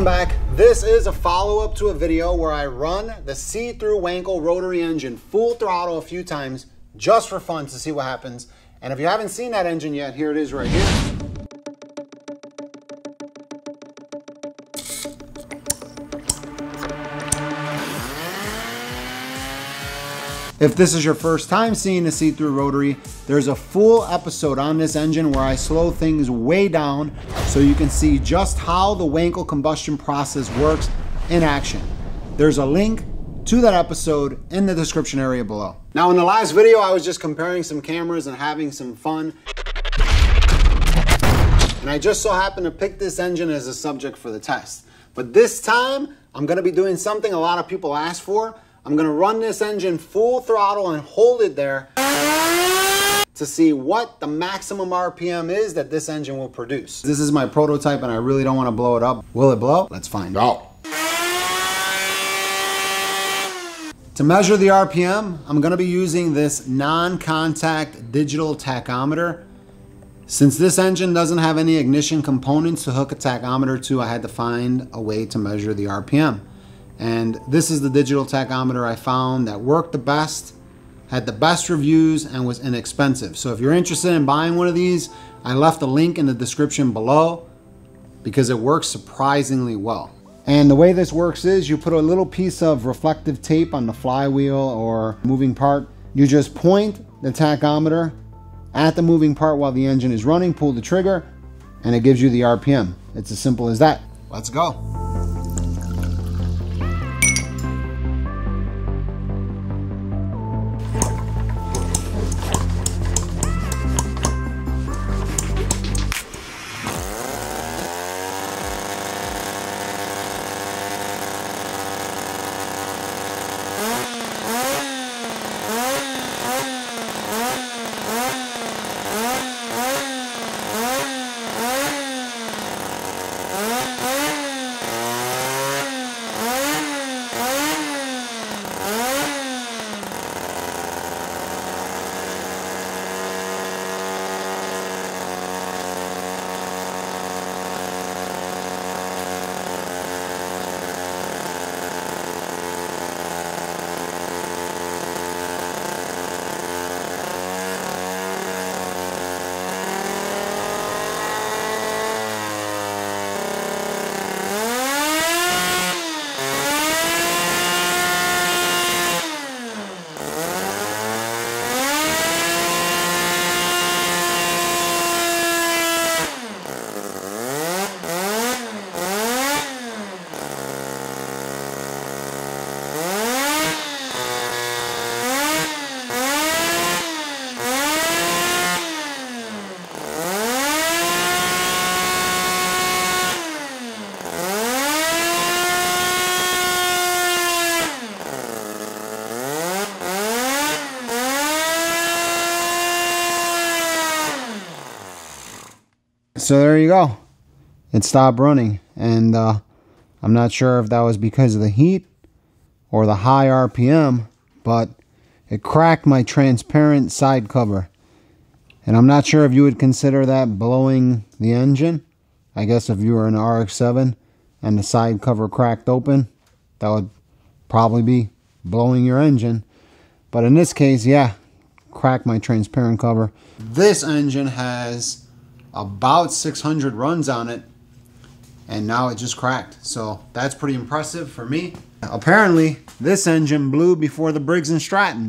back. This is a follow-up to a video where I run the see-through Wankel rotary engine full throttle a few times just for fun to see what happens. And if you haven't seen that engine yet, here it is right here. If this is your first time seeing the see-through rotary, there's a full episode on this engine where I slow things way down so you can see just how the Wankel combustion process works in action. There's a link to that episode in the description area below. Now in the last video, I was just comparing some cameras and having some fun. And I just so happened to pick this engine as a subject for the test. But this time, I'm gonna be doing something a lot of people ask for. I'm gonna run this engine full throttle and hold it there to see what the maximum RPM is that this engine will produce. This is my prototype and I really don't wanna blow it up. Will it blow? Let's find out. To measure the RPM, I'm gonna be using this non-contact digital tachometer. Since this engine doesn't have any ignition components to hook a tachometer to, I had to find a way to measure the RPM. And this is the digital tachometer I found that worked the best, had the best reviews, and was inexpensive. So if you're interested in buying one of these, I left a link in the description below because it works surprisingly well. And the way this works is you put a little piece of reflective tape on the flywheel or moving part. You just point the tachometer at the moving part while the engine is running, pull the trigger, and it gives you the RPM. It's as simple as that. Let's go. So there you go. It stopped running, and I'm not sure if that was because of the heat or the high RPM, but it cracked my transparent side cover. And I'm not sure if you would consider that blowing the engine. I guess if you were in an RX-7 and the side cover cracked open, that would probably be blowing your engine. But in this case, yeah, cracked my transparent cover. This engine has about 600 runs on it, and now it just cracked. So that's pretty impressive for me. Apparently, this engine blew before the Briggs & Stratton.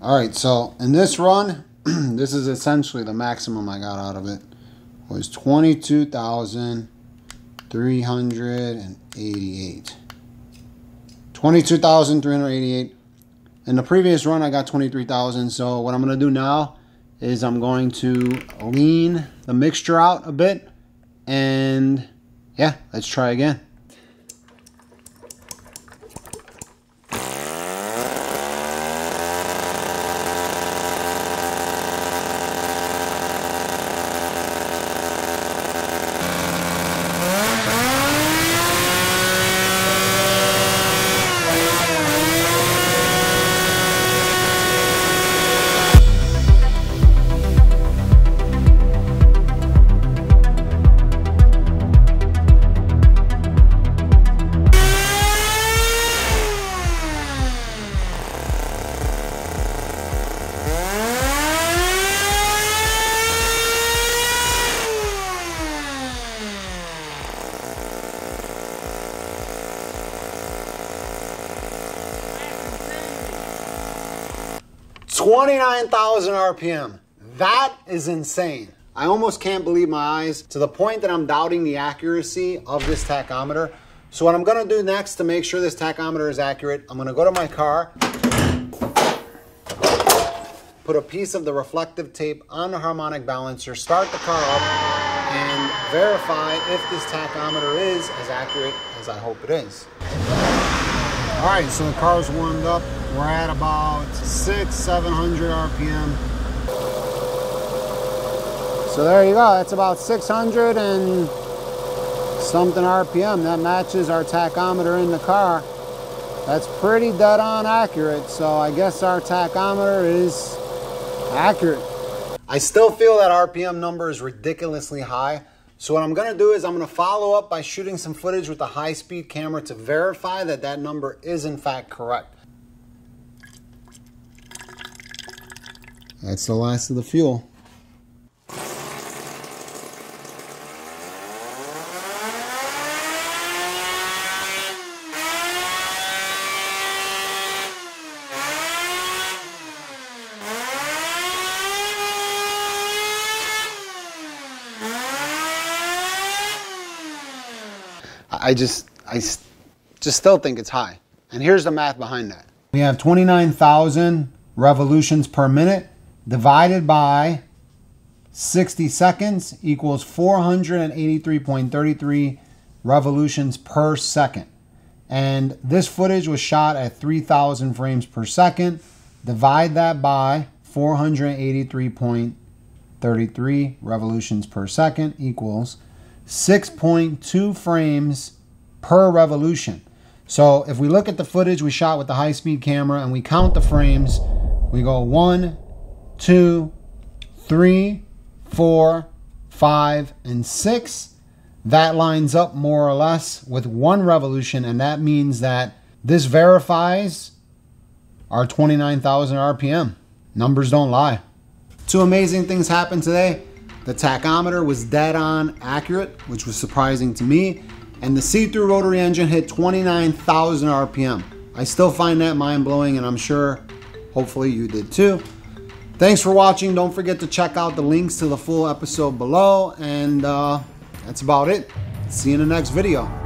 All right, so in this run, this is essentially the maximum I got out of it, was 22,388. 22,388. In the previous run, I got 23,000. So what I'm going to do now is I'm going to lean the mixture out a bit. And yeah, let's try again. $29,000 RPM. That is insane. I almost can't believe my eyes, to the point that I'm doubting the accuracy of this tachometer. So what I'm gonna do next to make sure this tachometer is accurate, I'm gonna go to my car, put a piece of the reflective tape on the harmonic balancer, start the car up, and verify if this tachometer is as accurate as I hope it is. All right, so the car's warmed up. We're at about 700 RPM. So there you go, that's about 600 and something RPM. That matches our tachometer in the car. That's pretty dead on accurate. So I guess our tachometer is accurate. I still feel that RPM number is ridiculously high. So what I'm gonna do is I'm gonna follow up by shooting some footage with a high-speed camera to verify that that number is in fact correct. That's the last of the fuel. I just still think it's high. And here's the math behind that. We have 29,000 revolutions per minute divided by 60 seconds equals 483.33 revolutions per second. And this footage was shot at 3,000 frames per second. Divide that by 483.33 revolutions per second equals 6.2 frames per revolution. So if we look at the footage we shot with the high-speed camera and we count the frames, we go 1, 2, 3, 4, 5, and 6. That lines up more or less with 1 revolution, and that means that this verifies our 29,000 RPM. Numbers don't lie. 2 amazing things happened today. The tachometer was dead on accurate, which was surprising to me. And the see-through rotary engine hit 29,000 RPM. I still find that mind-blowing, and I'm sure, hopefully, you did too. Thanks for watching. Don't forget to check out the links to the full episode below. And that's about it. See you in the next video.